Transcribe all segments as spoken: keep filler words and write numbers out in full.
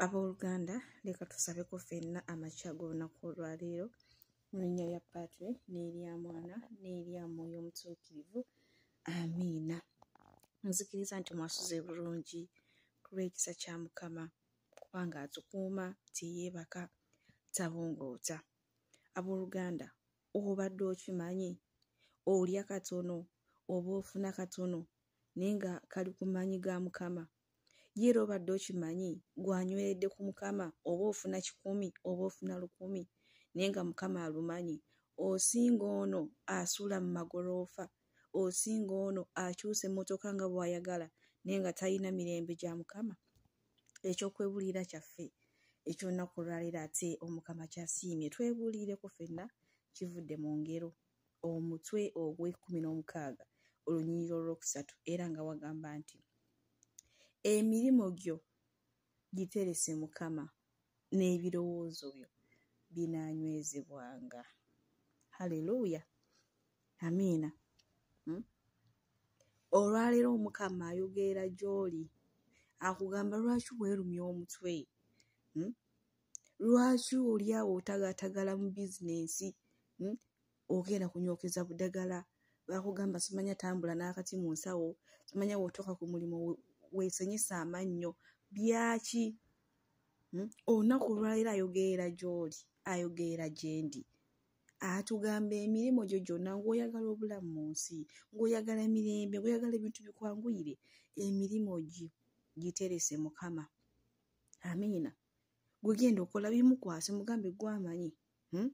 Abooluganda leka tusabeko ffenna amakya g'olunaku olwaleero mu linnya lya Paatri n'erya Mwana n'erya Mwoyo Omutuukirivu, amiina. Nzikiriza nti mwasuze bulungi ku lw'ekisa kya Mukama kubanga atukuuma, teyeebaka, tabongoota. Abooluganda, obadde okimanyi olya katono oba ofuna katono naye nga kali ku maanyi ga Mukama? Ye era obadde okimanyi gw'anyweredde ku Mukama oba ofuna kikumi oba ofuna lukumi naye nga Mukama alumanyi? Osinga ono asuula mu magoloofa, osinga ono akyusa emmotoka nga bw'ayagala naye nga talina mirembe gya Mukama? Ekyokwebulira kyaffe eky'olunaku olwaleero ate Omukama kyasiimye twebuulireko ffenna kivudde mu ngero omutwe ogw'ekkumi n'omukaaga olunyiriri olwokusatu era nga wagamba nti emirimu gyo giterese Mukama n'ebirowoozo byo binaanywezebwanga. Haleluuya, amiina. Hmm? Olwaleero Mukama ayogerera gy'oli akugamba lwaki weerumya omutwe? Hmm? Lwaki oli awo otagaatagala mu bizinensi? Hmm? Ogenda kunyookeza budagala, bakugamba simanya tambula n'akati mu nsawo, simanya bw'otuuka ku mulimu weesenyesa amannyo, byaki? Hmm? Olunaku olwaleero ayogerera gy'oli, ayogerera gye ndi. Atugamba emirimu gyo gyonna ng'oyagala obulamu mu nsi, ng'oyagala emirembe, ng'oyagala ebintu bikwanguyire, emirimu gyo giterese Mukama. Amiina. Gwe genda okola bimukwase, mugambe gw'amanyi. Hmm?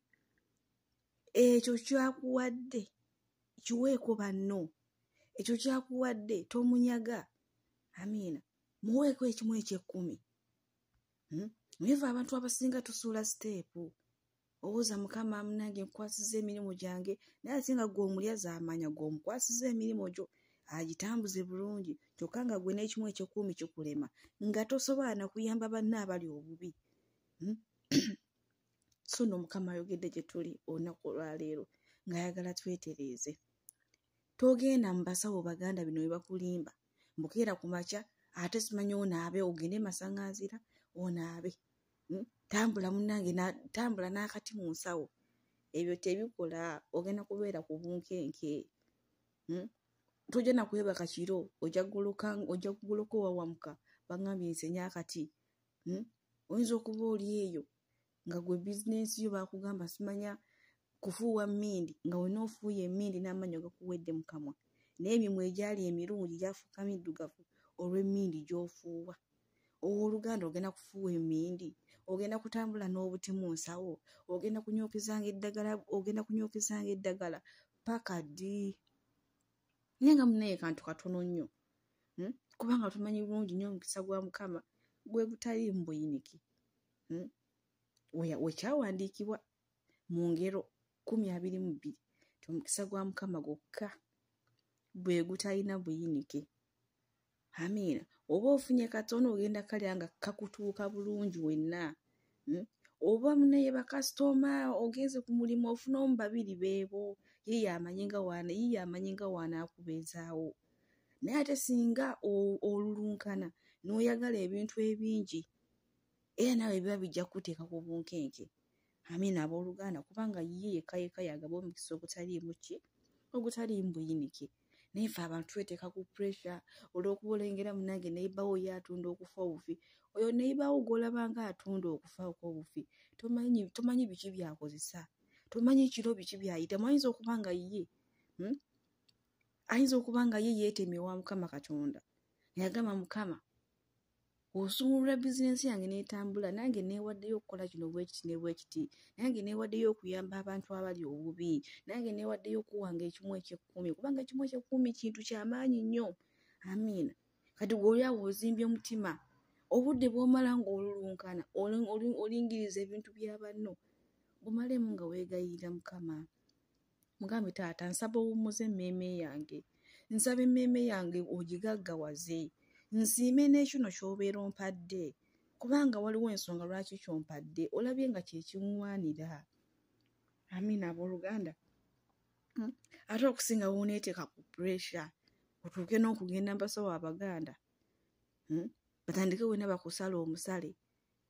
Ekyo kyakuwadde kiweeko banno, ekyo kyakuwadde tomunyaga. Amiina. Muweeko ekimu ekyekkumi. Hmm? Mwevu abantu abasinga tusuula siteepu. Owooza Mukama munange nkwasiza emirimu gyange naye ate nga gw'omulyaza amanya gw'omukwasiza emirimu gyo agitambuze bulungi kyokka nga gwe n'ekimu ekyekkumi kikulema nga tosobola na kuyamba banno abali obubi. Hmm? So nno Mukama ayogedde gye tuli olunaku olwaleero ng'ayagala twetereeze. Togenda mu basawo baganda bino bye bakulimba mbukeera ku makya ate simanyi onaabe ogende masaŋŋanzira onaabe. Hmm? Tambula munnange na tambula n'akati mu nsawo. Ebyo tebikola, ogenda kubeera ku bunkenke. Hmm? Tojja na kwebaka kiro, ojja kugoloka ojja kugoloka owawamuka bangambye nsenya akati. Hmm? Oyinza okuba oli eyo nga gwe bizinensi yo bakugamba simanya kufuuwa mmindi nga wena ofuuye emmindi n'amannyo gakuwedde mu kamwa naye emimwa egyali emirungi gyafuuka middugavu olw'emmindi gy'ofuuwa. Owooluganda ogenda kufuuwa emmindi, ogenda kutambula n'obuti mu nsawo, ogenda kunyookezanga eddagala, ogenda kunyookezanga eddagala paka ddi? Naye nga munnaye kantu katono nnyo. Hmm? Kubanga tumanyi bulungi nnyo omukisa gwa Mukama gwe gutali mu buyinike. Hmm? Wekyawandiikibwa mu ngero kkumi abiri mu bbiri ti omukisa gwa Mukama gwokka bwe gutalina buyinike. Amiina. Oba ofunye katono ogenda kalya nga kakutuuka bulungi wenna. Hmm? Oba munnaye bakasitoma ogenze ku mulimu ofunamu babiri beebo ye yamanyi nga waana ye yamanyi nga waana akubeezaawo. Naye ate singa olulunkana n'oyagala ebintu ebingi era nawe biba bijja kuteeka ku bunkenke. Amiina abooluganda kubanga ye yekka yekka yagaba omukisa ogutaliimu ki? Ogutaliimu buyinike. Naye ffe abantu tweteeka ku puresha olw'okuba olengera munnange neyibawo ye atunda okufa obufi. Oyo neyibawo gw'olaba nga atunda okufa okw'obufi tomanyi tomanyi biki byakozesa, tomanyi kiro biki byayitamu. Ayinza okuba nga ye hmm? ayinza okuba nga ye yeetemye wa Mukama Katonda yagamba Mukama osumulula bizinensi yange n'etambula nange neewaddeyo okukola kino bwekiti ne bwekiti, nange neewaddeyo okuyamba abantu abali obubi, nange neewaddeyo okuwanga ekimu ekyekkumi kubanga ekimu ekyekkumi kintu kyamaanyi nnyo. Amiina. Kati gw'oli awo ozimbye omutima obudde bw'omala ng'olulunkana olingiriza ebintu bya banno bumalemu nga weegayirira Mukama. Mugambe taata nsaba owummuze emmeeme yange, nsaba emmeeme yange ogigaggawaze, nsiime n'ekino ky'obeera ompadde kubanga waliwo ensonga lwaki ky'ompadde olabye nga kye kiŋŋwanira. Amiina abooluganda. Hmm? Ate okusinga w'oneeteeka ku puresha otuuke n'okugenda mu basawo abaganda. Hmm? Batandike wena bakusala omusale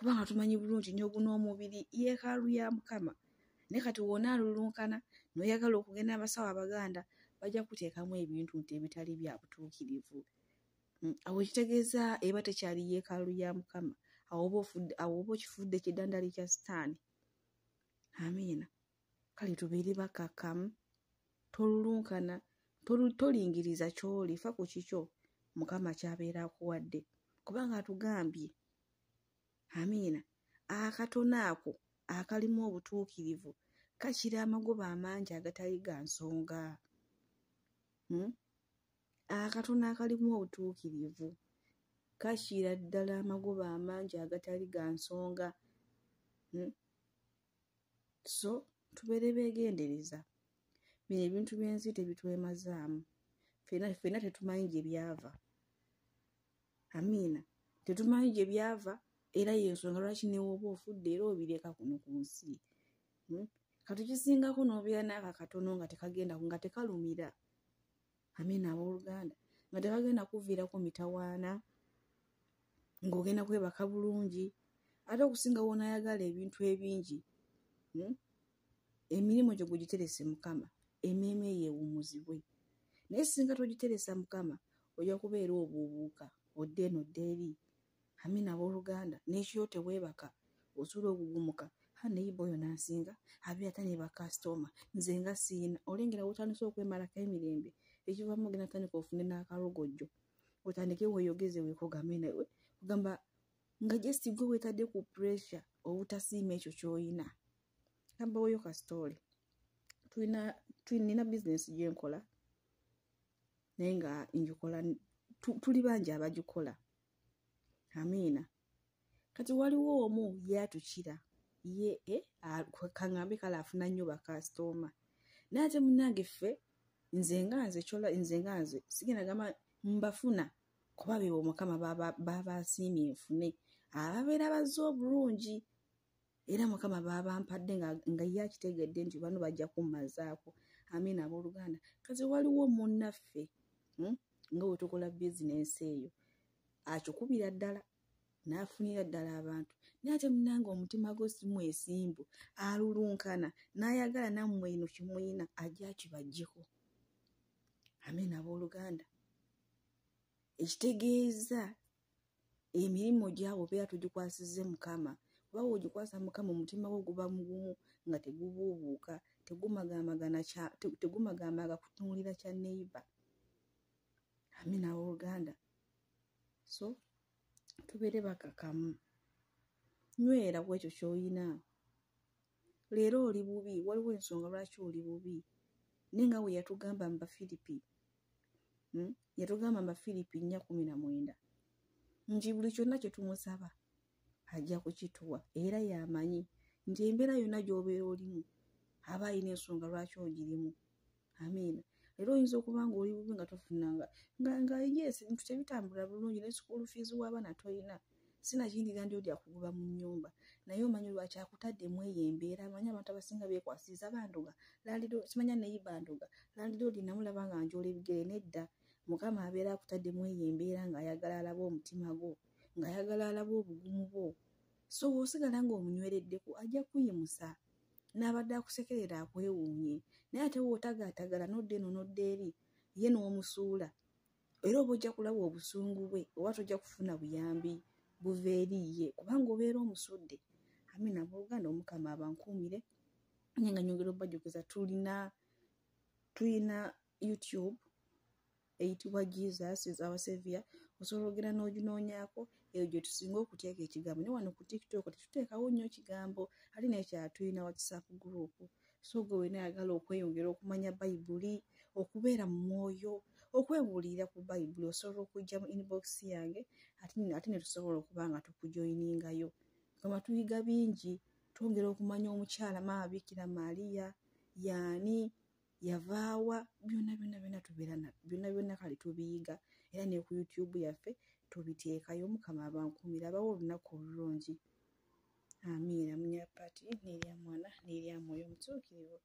kubanga tumanyi bulungi nnyo guno omubiri yeekaalu ya Mukama. Naye kati wonna alulunkana n'oyagala okugenda abasawo Abaganda bajja kuteekamu ebintu nti ebitali bya butuukirivu. Awo ekitegeeza eba tekyali yeekaalu ya Mukama. Awo oba okifudde ekidandali kya Sitaani. Amiina. Kale tubeere bakakkamu, tolulunkana, tolingiriza ky'oli, fa ku kikyo Mukama ky'abeera akuwadde. Kubanga atugambye, amiina, akatono ako akalimu obutuukirivu kakira amagoba amangi agatali ga nsonga. Hmm? Akatono akalimu obutuukirivu kakira ddala amagoba amangi agatali ga nsonga. Hmm? So tubeere beegendereza. Bino ebintu by'ensi tebitwemazaamu. Ffenna ffenna tetumanyi gye byava. Amiina. Tetumanyi gye byava era y'ensonga lwaki ne woba ofudde era obireka kuno ku nsi. Hmm? Katukisingako n'obeera n'aka katono nga tekagenda nga tekalumira. Amiina abooluganda. Nga tekagenda kuviirako mitawaana, ng'ogenda kwebaka bulungi. Ate okusinga w'onaayagala ebintu ebingi. Hmm? Emirimu gyo gugiterese Mukama, emmeeme yeewummuzibwe. Naye singa togiteresa Mukama, ojja kubeera obuubuuka, odde eno odde eri. Amiina abooluganda. N'ekiro teweebaka, osula okugumuka. Ha neyiba oyo n'ansinga, abeera tane bakasitoma, nze nga siina. Olengera wotandise okwemalako emirembe, ekivaamu ogenda tandika ofune n'akalogojjo. Otandike weeyogeze weekogame nawe. Kugamba nga just gwe weetadde ku pressure obutasiima ekyo ky'oyina. Gamba weyo ka story. Tulina tulina business gye nkola. Naye nga njikola tuli bangi abagikola. Amiina. Kati waliwo omu yatukira. Ye eh kangambe kala afuna nnyo bakasitoma. Naye ate munnange ffe nze nga nze kyola nze nga nze sigenda gamba mbafuna kuba beebo Mukama baba asiimye nfune. Ababeera bazze obulungi. Era Mukama baabampadde nga nga ye akitegedde nti bano bajja kummazaako. Amiina abooluganda. Kati waliwo munnaffe hmm? nga we tukola bizinensi eyo akikubira ddala n'afunira ddala abantu. Naye ate munnange omutima gwe si mwesimbu, alulunkana n'ayagala nammwe eno kimuyina ajja akibaggyeko. Amiina abooluganda. Ekitegeeza emirimu gyabo beera tugikwasizze Mukama. Kuba wogikwasa Mukama omutima gwo guba mugumu nga tegubuubuuka, tegumagamagana kya tegumagamaga kutunuulira kya neighbor. Amiina abooluganda. So tubeere bakakamu. Nywera ku ekyo ky'oyina. Leero oli bubi, waliwo ensonga lwaki oli bubi. Naye nga we yatugamba mu Bafiripi. Hmm? Yatugamba mu Bafiripi nnya kumi na mwenda. Nti buli kyonna kye tumusaba ajja kukituwa era y'amanyi nti embeera yonna gy'obeera olimu aba alina ensonga lwaki ogirimu. Amiina. Leero oyinza okuba nga oli bubi nga tofunanga nga nga yes bintu tebitambula bulungi ne school fees w'abaana toyina. Sinakindira ndi oli akugoba mu nnyumba. Naye omanyi lwaki akutaddemu eyo embeera. Amanyi abantu abasinga beekwasiriza bandoga. Landiro simanya neighbor ndoga. Landiro oli namulaba nga njoola ebigere nedda. Mukama abeera akutaddemu eyo embeera ng'ayagala alabe omutima gwo, ng'ayagala alabe obugumu bwo. So bw'osigala ng'omunywereddeko ajja kuyimusa. N'abadde akusekerera akwewuunye. Naye ate w'otagaatagala n'odda eno n'odda eri ye n'omusuula. Era oba ojja kulaba obusungu bwe oba tojja kufuna buyambi buva eri ye kubanga obeera omusudde. Amiina abooluganda. Omukama abankuumire. Nye nga nyongera obbajjukiza tulina tulina YouTube eyitibwa Jesus is our Savior. Osobola ogenda n'oginoonyaako eyo gye tusinga okuteeka ekigambo. Ne wano ku TikTok tetuteekawo nnyo kigambo ate n'ekya tulina WhatsApp group. So gwe wena ayagala okweyongera okumanya Bayibuli, okubeera mu mwoyo, okwebuulirira ku Bayibuli osobola okujja mu inbox yange ate ate ne tusobola okuba nga tukujoyiningayo. Kama tuyiga bingi, twongera okumanya omukyala Maama Bikira Maaliya yaani, yavaawa, byonna byonna byonna tubeera na byonna byonna kale tubiyiga era ne ku YouTube yaffe tubiteekayo. Mukama abankuumira abawo olunaku olulungi. Amiina. Munyappati n'erya mwana n'erya mwoyo omutuukirivu.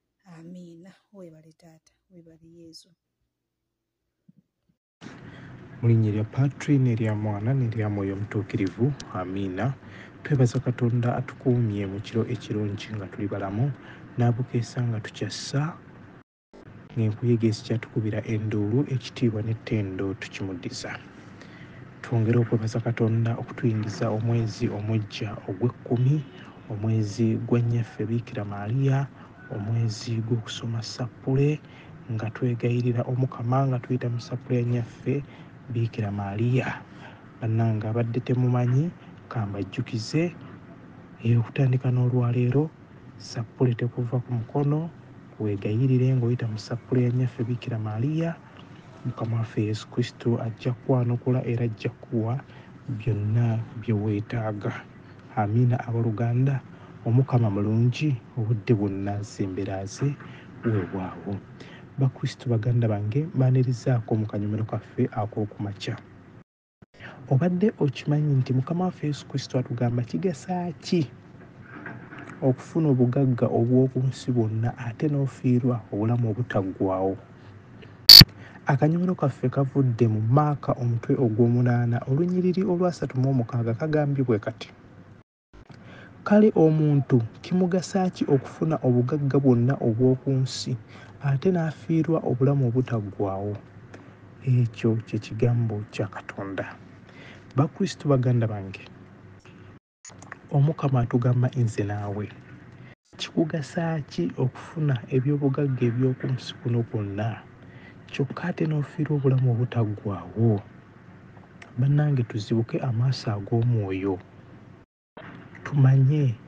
Amiina. Weebale taata, weebale Yesu. Mu linnya lya Patri n'erya Mwana n'erya Mwoyo Omutuukirivu, amiina. Twebaza Katonda atukuumye mu kiro ekirungi nga tuli balamu, n'abukeesa nga tukyassa, ng'enkuyege zikyatukubira enduulu, ekitiibwa n'ettendo tukimuddiza. Twongere okwebaza Katonda okutuyingiza omwezi omuggya ogw'ekkumi, omwezi gwa nnyaffe Biikira Maaliya, omwezi gw'okusoma sappule, nga twegayirira Omukama nga tuyita mu sappule ya nnyaffe Biikira Maaliya. Bannange abadde temumanyi kambajjukize, okutandika n'olwaleero sappule tekuva ku mukono, weegayirire ng'oyita mu sappule ya nnyaffe Biikira Maaliya. Mukama waffe Yesu Kristo ajja kwanukula era ajja kuwa byonna bye weetaaga. Amiina abooluganda, Omukama mulungi, obudde bwonna zemberaze weewaawo. Bakristo baganda bange, mbaanirizaako mu kanyomero kaffe ak'okumakya. Obadde okimanyi nti Mukama waffe Yesu Kristo atugamba kigasa ki okufuna obugagga obw'oku nsi bwonna ate n'ofiirwa obulamu obutaggwaawo? Akanyomero kaffe kavudde mu Maaka omutwe ogw'omunaana olunnyiriri olwasatu mu omukaaga, kagambye bwe kati: kale omuntu kimugasa ki okufuna obugagga bwonna obw'oku nsi ate n'afiirwa obulamu obutaggwaawo? Ekyo kye kigambo kya Katonda. Bakristo baganda bange, Omukama atugamba nze naawe, kikugasa ki okufuna eby'obugagga eby'oku nsi kuno kwonna kyokka ate n'ofiirwa obulamu obutaggwaawo? Bannange, tuzibuke amaaso ag'omwoyo tumanye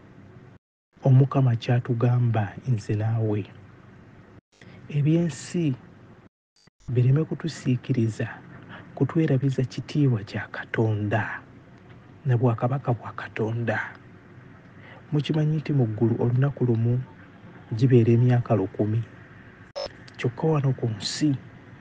Omukama ky'atugamba nze naawe. Eby'ensi bireme kutusiikiriza kutwerabiza kitiibwa kya Katonda na bwakabaka bwa Katonda. Mukimanyi nti mu ggulu olunaku lumu gibeera emyaka lukumi, kyokka wano ku nsi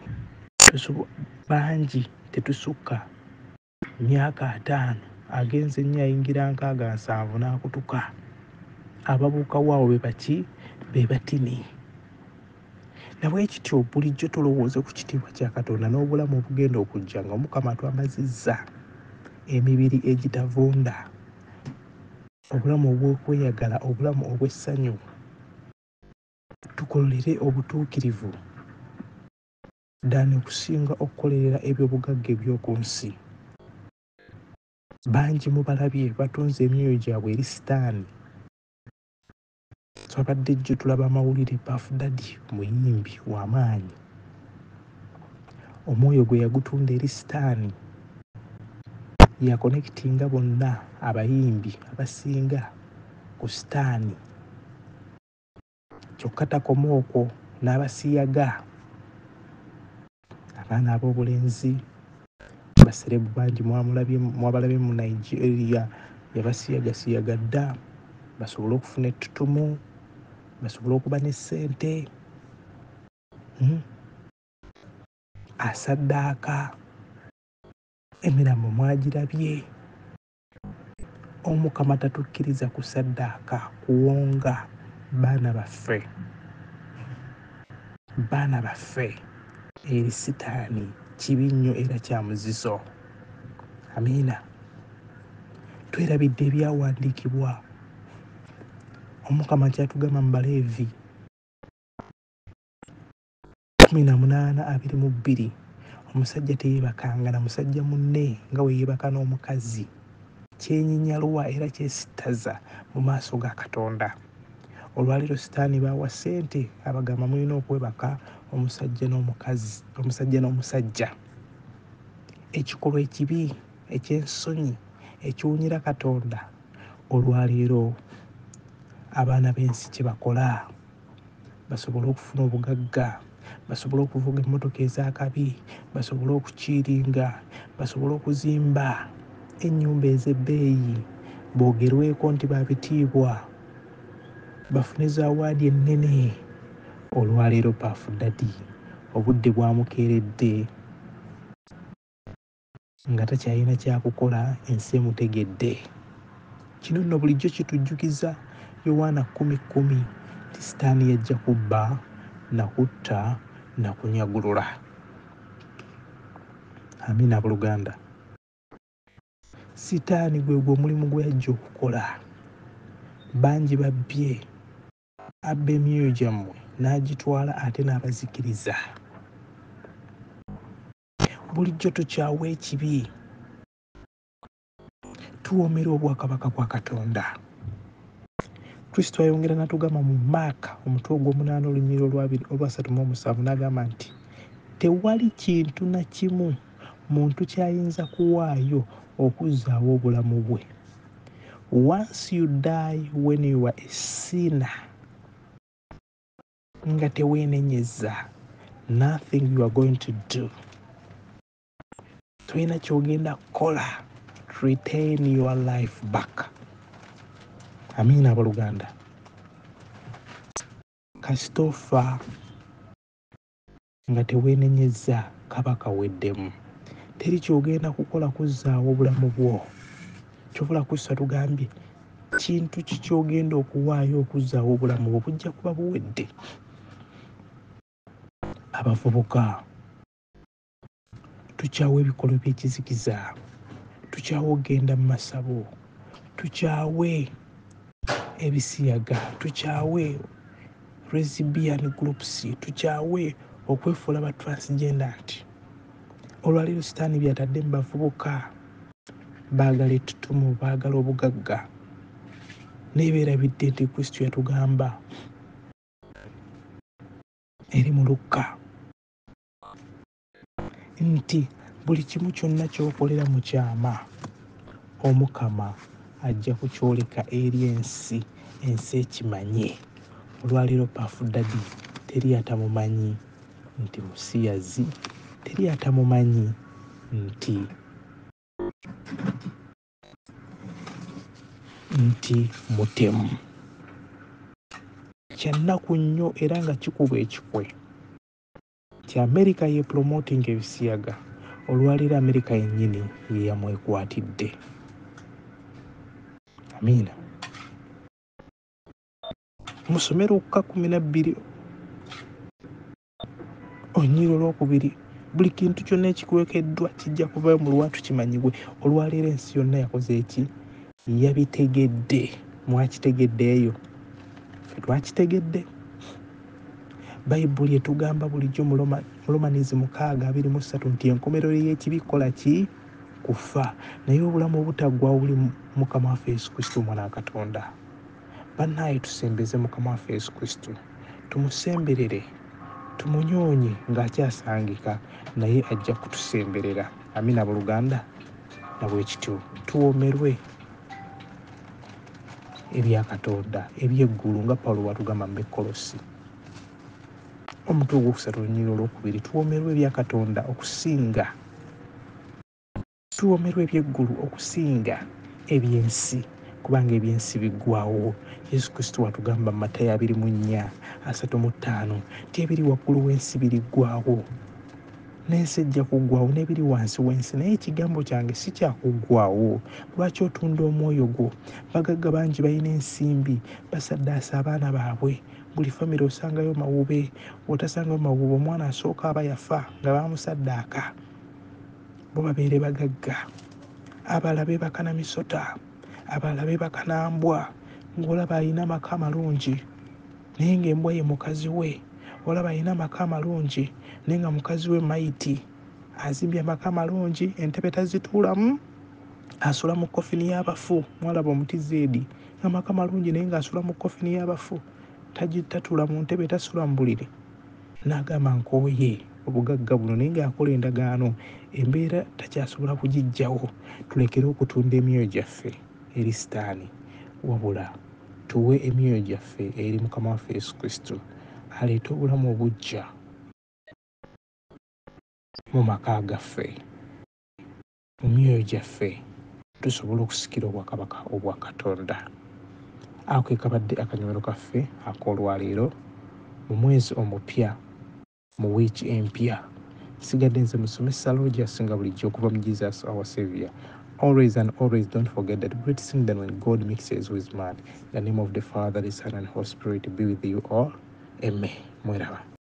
bangi tetusukka myaka ataano, agenze nnyo ayingira nkaaga nsanvu n'akutuka. Ababuukawo awo be baki? Be batini. Na bwe kityo bulijjo tulowooze ku kitiibwa kya Katonda n'obulamu obugenda okujja nga Omukama atwambazizza emibiri egitavunda, obulamu obw'okweyagala, obulamu obw'essanyu. Tukolere obutuukirivu ddala okusinga okukolerera eby'obugagga eby'oku nsi. Bangi mubalabye batunze emyoyo gyabwe eri Sitaani. Twabadde jjo tulaba amawulire, Puff Daddy muyimbi w'amaanyi, omwoyo gwe yagutunda eri Sitaani, yakonekitinga bonna abayimbi abasinga ku Sitaani. Kyokka takoma okwo, n'abasiyaga abaana ab'obulenzi, baserebu bangi mwabalabye mu Nigeria, yabasiyagasiyaga dda basobole okufuna ettutumu, basobole okuba ne ssente. Hmm? Asaddaaka, emirambo mwagirabye. Omukama tatukkiriza kusaddaaka, kuwonga baana baffe, baana baffe eri Sitaani. Kibi nnyo era kya muzizo. Amiina. Twerabidde ebyawandiikibwa. Omukama kyatugamba mu Baleevi kumi na munaana abiri mu bbiri, omusajja teyeebakanga na musajja munne nga we yeebaka n'omukazi. Kyenyinyalwa era kyesittaza mu maaso ga Katonda. Olwaleero Sitaani baawa ssente, abagamba mulina okwebaka omusajja n'omukazi, omusajja n'omusajja. Ekikolwa ekibi, eky'ensonyi, ekiwunyira Katonda. Olwaleero abaana b'ensi kye bakola, basobole okufuna obugagga, basobole okuvuga emmotoka ez'akabi, basobole okukiiringa, basobole okuzimba ennyumba ez'ebbeeyi, boogerweko nti baabitiibwa, bafune zaawaadi ennene. Olwaleero Puff Daddy obudde bwamukeeredde nga takyalina kyakukola, ensi emutegedde. Kino nno bulijjo kitujjukiza Yowaana kumi kumi nti Sitaani yajja kubba na kutta na kunyagulula. Amina abooluganda. Sitaani gwe gwe omulimu gwe yajja okukola. Bangi babbye, abba emyoyo gyammwe n'agitwala ate n'abazikiriza. Bulijjo tukyawa ekibi, tuwoomera obwakabaka bwa Katonda. Kristo ayongera n'atugamba mu Maaka omutwe ogw'omunaana olunyiriri olwabiri olwasatu mu omusanvu n'agamba nti tewali kintu na kimu muntu kyayinza kuwaayo okuzzaawo obulamu bwe. Once you die when you are a sinner, nga teweenenyeza, nothing you are going to do. Toyina ky'ogenda kukola to retain your life back. Amiina abooluganda. Kasitofa nga teweenenyeza kaba kaweddemu. Teri ky'ogenda kukola kuzzaawo obulamu bwo. Kyobula Kristo atugambye kintu ki ky'ogenda okuwaayo okuzzaawo obulamu bwo bujja kuba buwedde. Abavubuka, tukyawe ebikolwa by'ekizikiza, tukyawe okgenda mu masabo, tukyawe ebisiyaga, tukyawe lesbian groups, tukyawe okwefuula ba transgendant. Olwaleero sitaani byatadde mu bavubuka, baagala ettutumu, baagala obugagga. Nebeerabidde nti Kristo yatugamba eri mu Lukka nti buli kimu kyonna ky'okolera mu kyama, Omukama ajja kukyoleka eri ensi, ensi ekimanye. Olwaleero Paafu Daddy teri atamumanyi nti musiyazi, teri atamumanyi nti nti mutemu. Kyannaku nnyo era nga kikuba ekikwe nti Amerika ye promoting ebisiyaga. Olwaleero Amerika yennyini ye yamwekwatidde. Amiina. Musome Lukka kumi na bbiri olunyiriri olwokubiri. Buli kintu kyonna ekikuwekeddwa kijja kuvayo mu lwatu kimanyibwe. Olwaleero ensi yonna yakoze eki? Yabitegedde. Mwakitegeddeeyo? Ffe twakitegedde. Bayibuli etugamba bulijjo mu Romanizi mukaaga abiri mu ssatu nti enkomerero y'ekibi kola ki? Kufa. Naye obulamu obutaggwaawo buli Mukama waffe Yesu Kristo omwana wa Katonda. Bannaaye tusembeze Mukama waffe Yesu Kristo, tumusemberere, tumunyoonye ng'akyasangika, naye ajja kutusemberera. Amina abooluganda. Na bwe kityo tuwoomerwe ebya Katonda eby'eggulu nga Pawulo bw'atugamba mu Kolosi omutwe ogwokusatu olunyiriri olwokubiri. Tuwoomerwe ebya Katonda okusinga, tuwoomerwe eby'eggulu okusinga eby'ensi, kubanga eby'ensi biggwaawo. Yesu Kristo watugamba mu Matayo abiri mu nnya asatu mu ttaano nti ebiri waggulu w'ensi biriggwaawo, n'ensi ejja kuggwaawo n'ebiri wansi w'ensi, naye ekigambo kyange si kyakuggwaawo. Lwaki otunda omwoyo gwo? Bagagga bangi balina ensimbi, basaddaasa abaana baabwe. Buli famire osangayo mawube, bw'otasangayo mawube omwana asooka aba yafa nga baamusaddaaka. Bo babeere bagagga. Abalala beebaka na misota, abalala beebaka na mbwa, ng'olaba alina amaka amalungi naye ng'embwa ye mukazi we. Olaba alina amaka amalungi naye nga mukazi we mayiti, azimbye amaka amalungi, entebe tazituulamu, asula mu kofini y'abafu. Mwalaba omuti zeedi, amaka malungi naye ng'asula mu kofini y'abafu, tatuula mu ntebe, tasula mu buliri. N'agamba nkooye obugagga buno, naye ng'akola endagaano embeera takyasobola kugiggyawo. Tulekere okutunda emyoyo gyaffe eri sitaani, wabula tuwe emyoyo gyaffe eri Mukama waffe Yesu Kristo aleete obulamu obujja mu maka gaffe, mu myoyo gyaffe, tusobole okusikira obwakabaka obwa Katonda. Ako ke kabadde akanyomero kaffe ak'olwaleero mu mwezi omupya, mu wiiki empya. Sigadde nze musomesa Rogers nga bulijjo okuva mu Jesus our Savior. Always and always don't forget that great thing that when God mixes with man. In the name of the Father, the Son and Holy Spirit be with you all. Amen. Mweraba.